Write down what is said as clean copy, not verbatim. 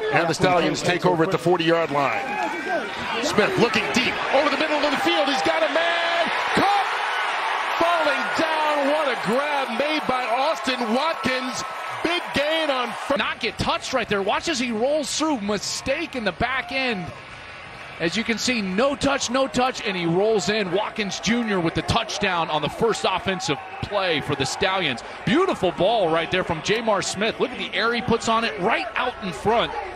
And the Stallions take over at the 40-yard line. Smith looking deep over the middle of the field. He's got a man. Caught. Falling down. What a grab made by Austin Watkins. Big gain on first. Not get touched right there. Watch as he rolls through. Mistake in the back end. As you can see, no touch, and he rolls in. Watkins Jr. with the touchdown on the first offensive play for the Stallions. Beautiful ball right there from Jamar Smith. Look at the air he puts on it right out in front.